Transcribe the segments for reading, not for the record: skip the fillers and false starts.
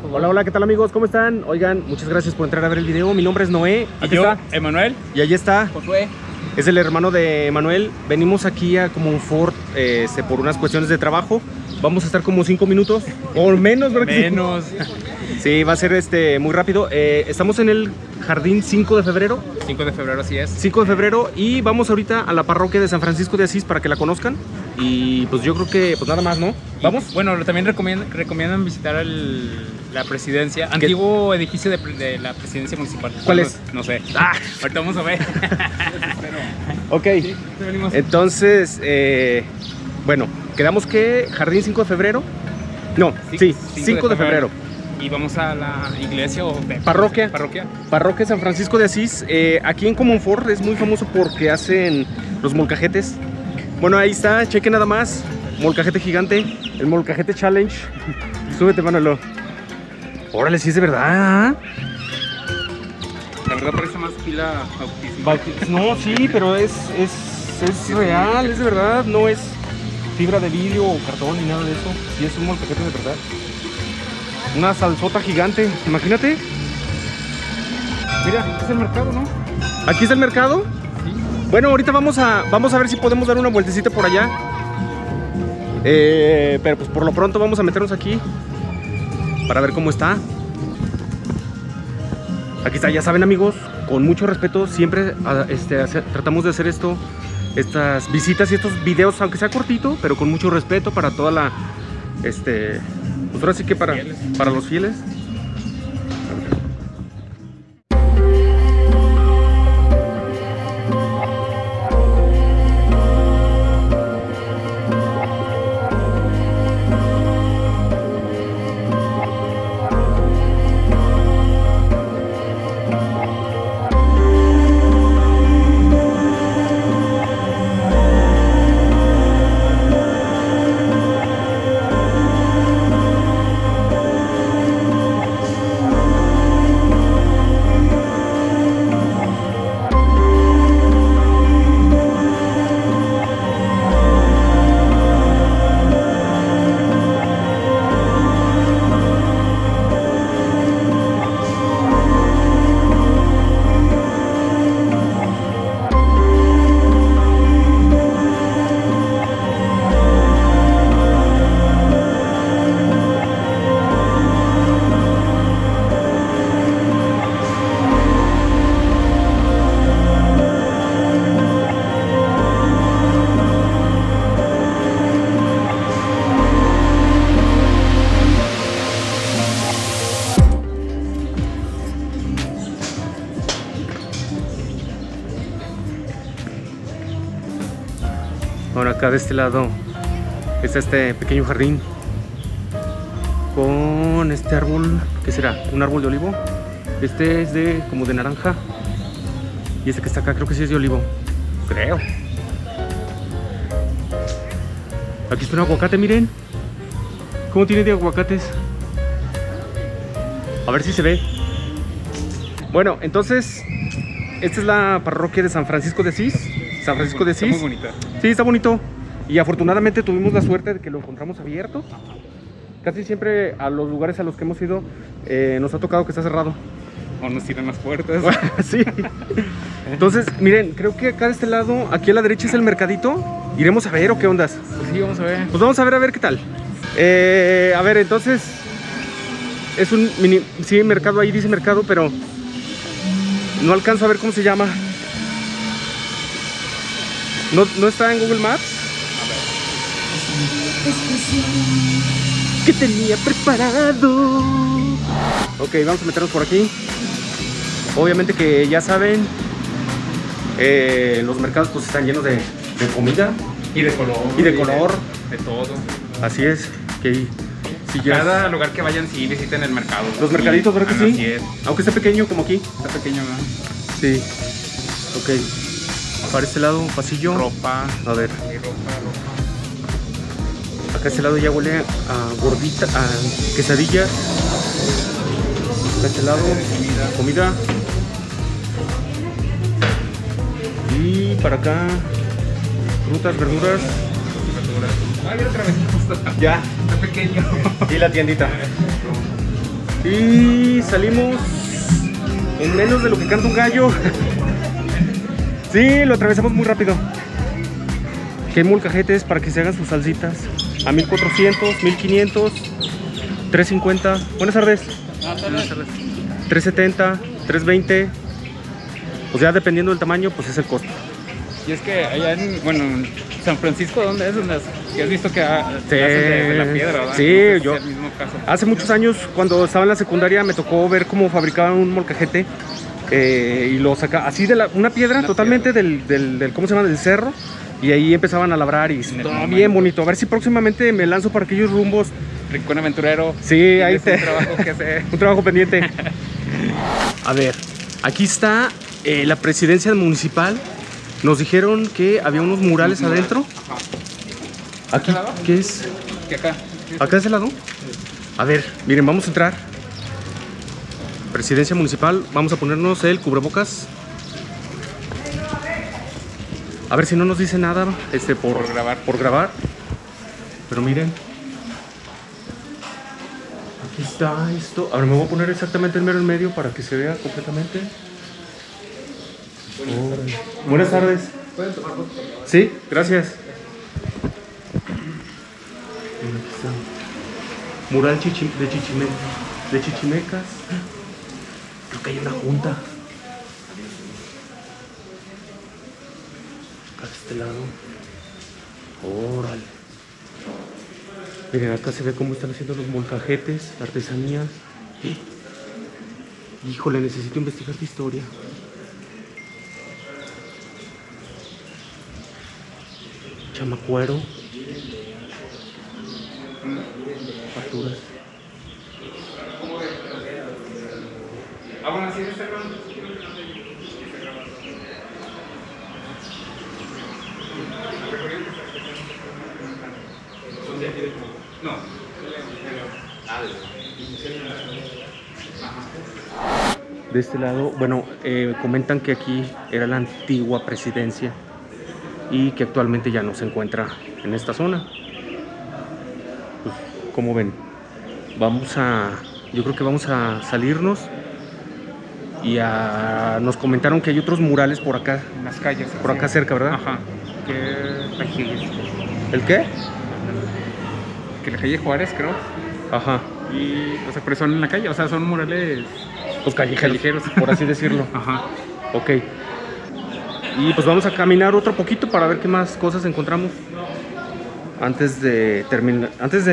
Hola, hola, ¿qué tal amigos? ¿Cómo están? Oigan, muchas gracias por entrar a ver el video. Mi nombre es Noé. ¿Y yo? Emanuel. Y allí está Josué. Es el hermano de Manuel. Venimos aquí a Comonfort por unas cuestiones de trabajo. Vamos a estar como 5 minutos o menos, ¿verdad? Menos. Sí, va a ser muy rápido. Estamos en el Jardín 5 de febrero. 5 de febrero, así es. 5 de febrero y vamos ahorita a la parroquia de San Francisco de Asís para que la conozcan. Y pues yo creo que pues nada más, ¿no? ¿Vamos? Y, bueno, también recomiendan visitar la presidencia, antiguo edificio de la presidencia municipal. ¿Cuál es? No sé. Ahorita vamos a ver. Ok, Sí, venimos. entonces, bueno, quedamos que Jardín 5 de febrero. No, sí, 5 de febrero. Y vamos a la iglesia o Parroquia. Parroquia San Francisco de Asís. Aquí en Comonfort es muy famoso porque hacen los molcajetes. Bueno, ahí está, chequen nada más. Molcajete gigante, el molcajete challenge. Súbete, Manolo. Órale, sí es de verdad. La verdad parece más pila bautismo. No, sí, pero es real, es de verdad. No es fibra de vidrio o cartón ni nada de eso. Sí es un molcajete de verdad. Una salsota gigante, imagínate. Mira, es el mercado, ¿no? ¿Aquí es el mercado? Sí. Bueno, ahorita vamos a ver si podemos dar una vueltecita por allá. Pero pues por lo pronto vamos a meternos aquí para ver cómo está. Aquí está, ya saben amigos, con mucho respeto siempre tratamos de hacer estas visitas y estos videos, aunque sea cortito, pero con mucho respeto para toda la pues ahora sí que para los fieles. Ahora acá de este lado está este pequeño jardín con este árbol. ¿Qué será? ¿Un árbol de olivo? Este es como de naranja. Y este que está acá creo que sí es de olivo. Creo. Aquí está un aguacate, miren. ¿Cómo tiene de aguacates? A ver si se ve. Bueno, entonces esta es la parroquia de San Francisco de Asís. San Francisco de Asís. Está muy bonita. Sí, está bonito. Y afortunadamente tuvimos la suerte de que lo encontramos abierto. Casi siempre a los lugares a los que hemos ido nos ha tocado que está cerrado. O nos tiran las puertas. Sí. Entonces, miren, creo que acá de este lado, aquí a la derecha es el mercadito. ¿Iremos a ver o qué ondas? Pues sí, vamos a ver. Pues vamos a ver qué tal. A ver, entonces es un mini, sí, mercado, ahí dice mercado, pero no alcanzo a ver cómo se llama. ¿No está en Google Maps? ¿Qué tenía preparado? Ok, vamos a meternos por aquí. Obviamente que ya saben, los mercados pues están llenos de comida. Y de color. Y de color. De todo. Así es. Que si ya Cada lugar que vayan, sí, visiten el mercado. los mercaditos, ¿verdad que sí? Así es. Aunque esté pequeño como aquí. Está pequeño, ¿no? Sí. Ok. Para este lado, pasillo. Ropa. A ver. Sí, ropa. Acá este lado ya huele a gordita, a quesadilla. Acá este lado, comida. Y para acá, frutas, verduras. Ay, otra vez. Ya. Está pequeño. Y la tiendita. Y salimos en menos de lo que canta un gallo. Sí, lo atravesamos muy rápido. Que hay molcajetes para que se hagan sus salsitas a 1400, 1500, 350. Buenas tardes. Buenas tardes. 370, 320. Pues ya dependiendo del tamaño, pues es el costo. Y es que allá en, bueno, en San Francisco, ¿dónde es? ¿Donde has visto que hacen Sí, de la piedra, ¿verdad? sí, No sé si yo- es el mismo caso. Hace muchos años, cuando estaba en la secundaria, me tocó ver cómo fabricaban un molcajete y lo sacaban así de una piedra, Una totalmente del ¿cómo se llama? Del cerro. Y ahí empezaban a labrar y En el todo momento. bien bonito. A ver si próximamente me lanzo para aquellos rumbos. Rincón Aventurero. Sí, ahí Tienes te... un trabajo que hacer. Un trabajo pendiente. A ver, aquí está la presidencia municipal. Nos dijeron que había unos murales adentro. Ajá. Aquí, lado? ¿qué es? Que acá. ¿Acá de ese lado? A ver, miren, vamos a entrar. Presidencia municipal, vamos a ponernos el cubrebocas. A ver si no nos dice nada Por grabar. por grabar. Pero miren. Aquí está esto. Ahora me voy a poner exactamente el mero en medio para que se vea completamente. Oh. Buenas tardes. ¿Pueden tomar fotos? Sí, gracias. Mural de Chichimecas. Creo que hay una junta. Acá de este lado. Órale. Miren, acá se ve cómo están haciendo los molcajetes, artesanías. Híjole, necesito investigar de historia. Chamacuero. Facturas. Ah, bueno, así está grabando. No. De este lado, bueno, comentan que aquí era la antigua presidencia y que actualmente ya no se encuentra en esta zona. Pues, como ven, yo creo que vamos a salirnos y nos comentaron que hay otros murales por acá, En las calles. por acá cerca, ¿verdad? Ajá. ¿El qué? Que la calle Juárez, creo. Ajá, Y, o sea, pero son en la calle, o sea, son murales. los callejeros, por así decirlo. Ajá. Ok. Y pues vamos a caminar otro poquito para ver qué más cosas encontramos antes de terminar,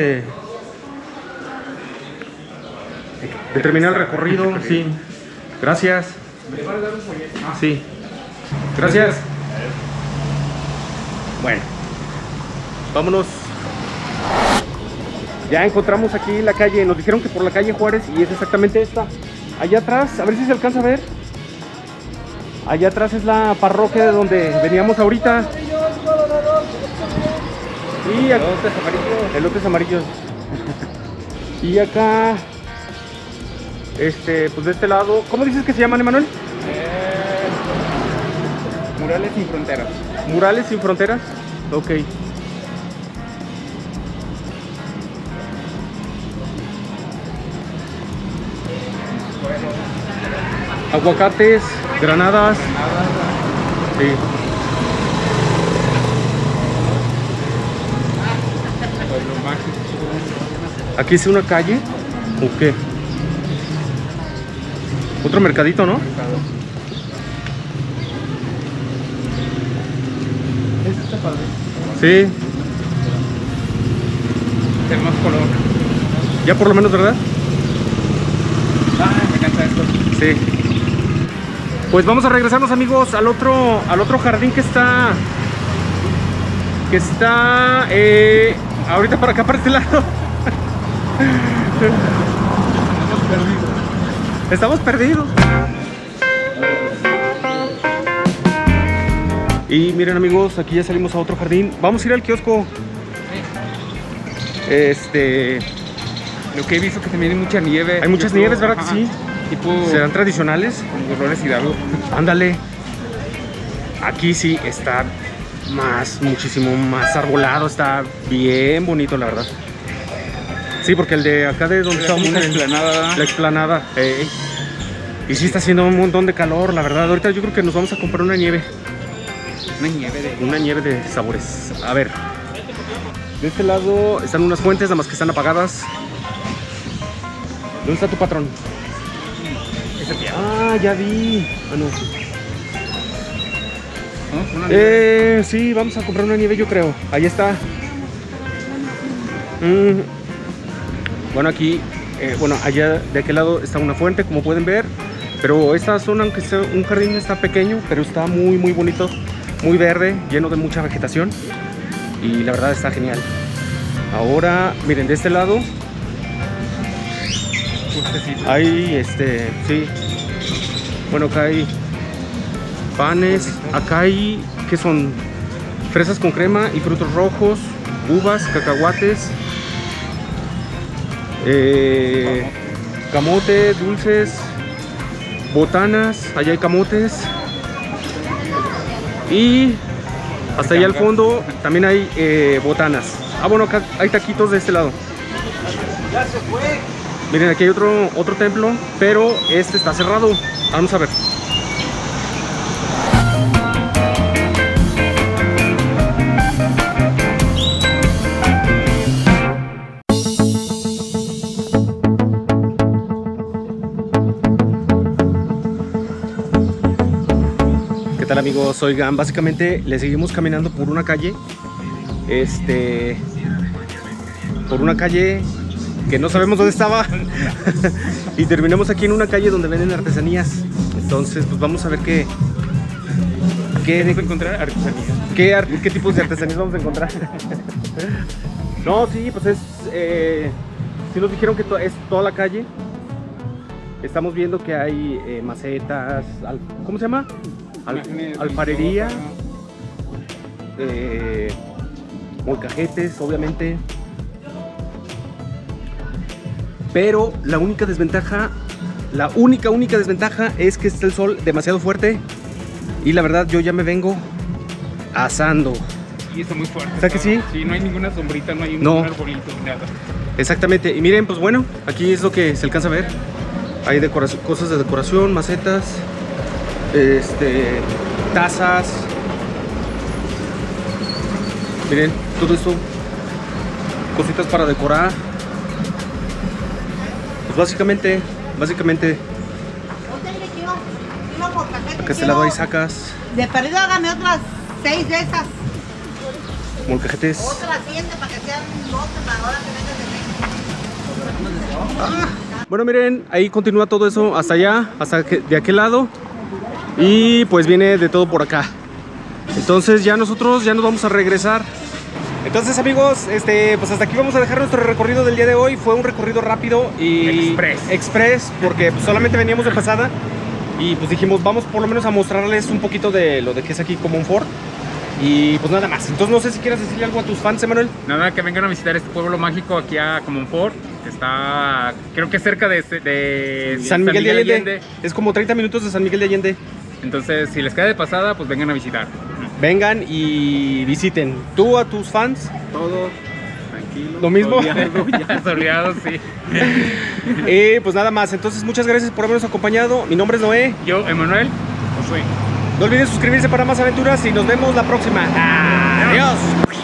de terminar el recorrido. Sí. Gracias. Sí. Gracias. Bueno. Vámonos. Ya encontramos aquí la calle. Nos dijeron que por la calle Juárez y es exactamente esta. Allá atrás, a ver si se alcanza a ver. Allá atrás es la parroquia de donde veníamos ahorita. Y elotes amarillos. Y acá, pues de este lado, ¿cómo dices que se llaman, Emanuel? Murales sin fronteras. Murales sin fronteras. Ok. Aguacates, granadas. Sí. Pueblo mágico. ¿Aquí es una calle? ¿O qué? Otro mercadito, ¿no? Este está padre. Sí. Tenemos color. Ya por lo menos, ¿verdad? Ah, me encanta esto. Sí. Pues vamos a regresarnos, amigos, al otro jardín que está ahorita para acá, para este lado. Estamos perdidos. Y miren, amigos, aquí ya salimos a otro jardín. Vamos a ir al kiosco. Lo que he visto que también hay mucha nieve. Hay muchas nieves, ¿verdad que Ajá. sí? Tipo. ¿Serán tradicionales? Como Dolores Hidalgo. Ándale. Aquí sí está muchísimo más arbolado. Está bien bonito, la verdad. Sí, porque el de acá de donde estamos, una explanada. la explanada. Y sí está haciendo un montón de calor, la verdad. Ahorita yo creo que nos vamos a comprar una nieve. Una nieve de sabores. A ver. De este lado están unas fuentes, nada más que están apagadas. ¿Dónde está tu patrón? Ah, ya vi. Ah, no. Sí, vamos a comprar una nieve, yo creo. Ahí está. Bueno, aquí, bueno, allá de aquel lado está una fuente, como pueden ver. Pero esta zona, aunque sea un jardín, está pequeño, pero está muy, muy bonito. Muy verde, lleno de mucha vegetación. Y la verdad está genial. Ahora, miren, de este lado hay, sí. Bueno, acá hay panes. Acá hay, ¿qué son? Fresas con crema y frutos rojos, uvas, cacahuates, camote, dulces, botanas. Allá hay camotes. Y hasta allá al fondo también hay botanas. Ah, bueno, acá hay taquitos de este lado. Miren, aquí hay otro templo, pero este está cerrado. Vamos a ver. ¿Qué tal, amigos? Oigan, básicamente le seguimos caminando por una calle. Por una calle que no sabemos dónde estaba. Y terminamos aquí en una calle donde venden artesanías. Entonces, pues vamos a ver qué vamos a encontrar. Artesanías. ¿Qué tipos de artesanías vamos a encontrar? No, sí, pues es... sí nos dijeron que es toda la calle. Estamos viendo que hay macetas, ¿cómo se llama? Alfarería, molcajetes, obviamente. Pero la única desventaja, es que está el sol demasiado fuerte. Y la verdad, yo ya me vengo asando. Sí, está muy fuerte. ¿Sabes que sí? Sí, no hay ninguna sombrita, no hay ningún arbolito, nada. Exactamente. Y miren, pues bueno, aquí es lo que se alcanza a ver. Hay cosas de decoración, macetas, tazas. Miren, todo esto, cositas para decorar. Pues básicamente acá a este lado hay sacas. De perdido hágame otras 6 de esas. Molcajetes. Otras 7 para que sean 12 para ahora que vengan de México. Bueno, miren, ahí continúa todo eso hasta allá, de aquel lado. Y pues viene de todo por acá. Entonces ya nosotros ya nos vamos a regresar. Entonces, amigos, pues hasta aquí vamos a dejar nuestro recorrido del día de hoy. Fue un recorrido rápido y express, porque pues solamente veníamos de pasada. Y pues dijimos, vamos por lo menos a mostrarles un poquito de lo de que es aquí Comonfort. Y pues nada más. Entonces no sé si quieres decirle algo a tus fans, Emanuel. Nada, que vengan a visitar este pueblo mágico aquí a Comonfort, que está, creo que cerca de San Miguel de Allende. Es como 30 minutos de San Miguel de Allende. Entonces, si les queda de pasada, pues vengan a visitar. Vengan y visiten. Tú a tus fans. Todos tranquilos. Lo mismo. Soleados, sí. Pues nada más. Entonces, muchas gracias por habernos acompañado. Mi nombre es Noé. Yo, Emanuel, Josué. No olviden suscribirse para más aventuras y nos vemos la próxima. Adiós.